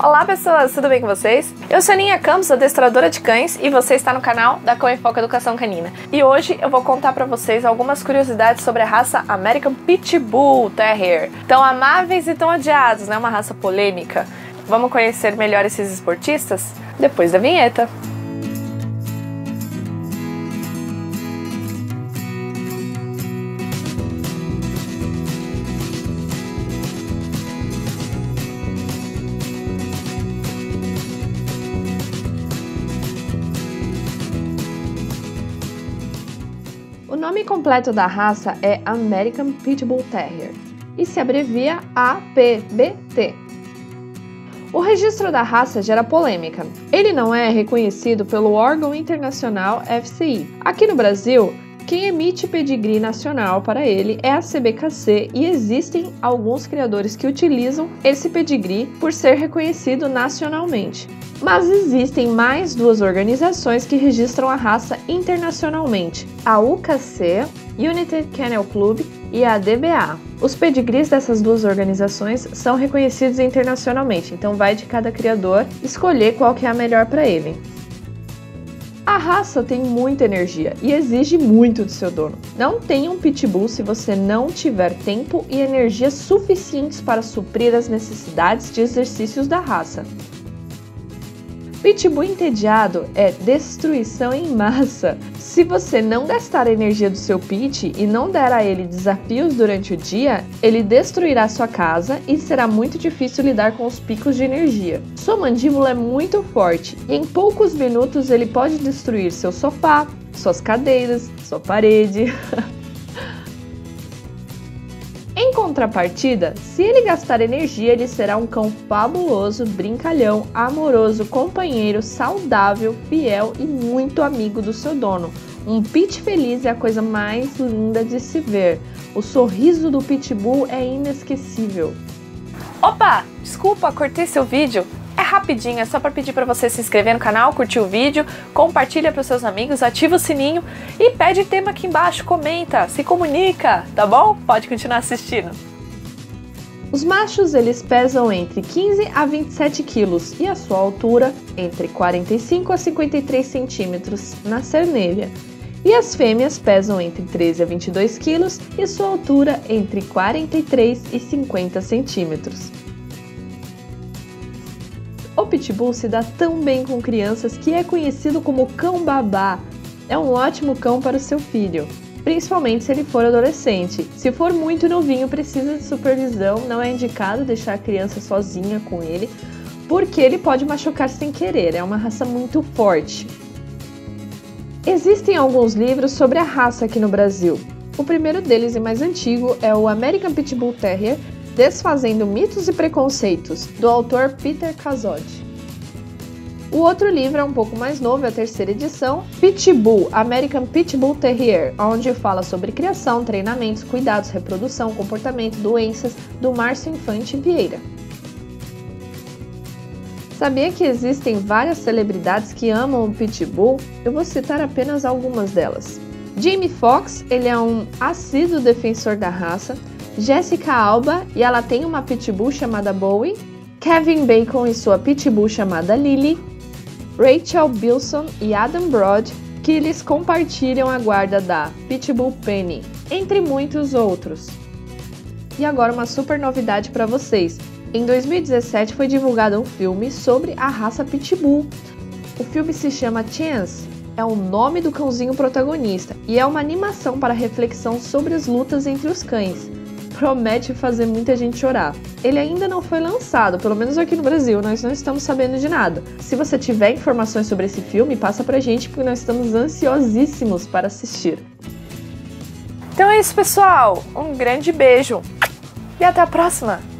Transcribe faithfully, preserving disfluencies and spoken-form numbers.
Olá pessoas, tudo bem com vocês? Eu sou Aninha Campos, adestradora de cães, e você está no canal da Cão em Foco Educação Canina. E hoje eu vou contar pra vocês algumas curiosidades sobre a raça American Pitbull Terrier. Tão amáveis e tão odiados, né? Uma raça polêmica. Vamos conhecer melhor esses esportistas? Depois da vinheta. O nome completo da raça é American Pitbull Terrier e se abrevia A P B T. O registro da raça gera polêmica. Ele não é reconhecido pelo órgão internacional F C I. Aqui no Brasil, quem emite pedigree nacional para ele é a C B K C e existem alguns criadores que utilizam esse pedigree por ser reconhecido nacionalmente. Mas existem mais duas organizações que registram a raça internacionalmente, a U K C, United Kennel Club, e a D B A. Os pedigrees dessas duas organizações são reconhecidos internacionalmente, então vai de cada criador escolher qual que é a melhor para ele. A raça tem muita energia e exige muito do seu dono. Não tenha um pitbull se você não tiver tempo e energia suficientes para suprir as necessidades de exercícios da raça. Pitbull entediado é destruição em massa. Se você não gastar a energia do seu pit e não der a ele desafios durante o dia, ele destruirá sua casa e será muito difícil lidar com os picos de energia. Sua mandíbula é muito forte e em poucos minutos ele pode destruir seu sofá, suas cadeiras, sua parede. Em contrapartida, se ele gastar energia, ele será um cão fabuloso, brincalhão, amoroso, companheiro, saudável, fiel e muito amigo do seu dono. Um pit feliz é a coisa mais linda de se ver. O sorriso do pitbull é inesquecível. Opa, desculpa, cortei seu vídeo. É rapidinho, é só para pedir para você se inscrever no canal, curtir o vídeo, compartilha para os seus amigos, ativa o sininho e pede tema aqui embaixo, comenta, se comunica, tá bom? Pode continuar assistindo. Os machos eles pesam entre quinze a vinte e sete quilos e a sua altura entre quarenta e cinco a cinquenta e três centímetros na cernelha. E as fêmeas pesam entre treze a vinte e dois quilos e sua altura entre quarenta e três e cinquenta centímetros. O pitbull se dá tão bem com crianças que é conhecido como cão babá. É um ótimo cão para o seu filho, principalmente se ele for adolescente. Se for muito novinho, precisa de supervisão, não é indicado deixar a criança sozinha com ele, porque ele pode machucar sem querer, é uma raça muito forte. Existem alguns livros sobre a raça aqui no Brasil. O primeiro deles e mais antigo é o American Pitbull Terrier, Desfazendo Mitos e Preconceitos, do autor Peter Cazodi. O outro livro é um pouco mais novo, é a terceira edição, Pitbull, American Pitbull Terrier, onde fala sobre criação, treinamentos, cuidados, reprodução, comportamento, doenças, do Márcio Infante Vieira. Sabia que existem várias celebridades que amam o Pitbull? Eu vou citar apenas algumas delas. Jamie Foxx, ele é um assíduo defensor da raça. Jessica Alba, e ela tem uma pitbull chamada Bowie. Kevin Bacon e sua pitbull chamada Lily. Rachel Bilson e Adam Broad, que eles compartilham a guarda da Pitbull Penny, entre muitos outros. E agora uma super novidade para vocês. Em dois mil e dezessete foi divulgado um filme sobre a raça Pitbull. O filme se chama Chance, é o nome do cãozinho protagonista, e é uma animação para reflexão sobre as lutas entre os cães. Promete fazer muita gente chorar. Ele ainda não foi lançado, pelo menos aqui no Brasil, nós não estamos sabendo de nada. Se você tiver informações sobre esse filme, passa pra gente, porque nós estamos ansiosíssimos para assistir. Então é isso, pessoal. Um grande beijo e até a próxima!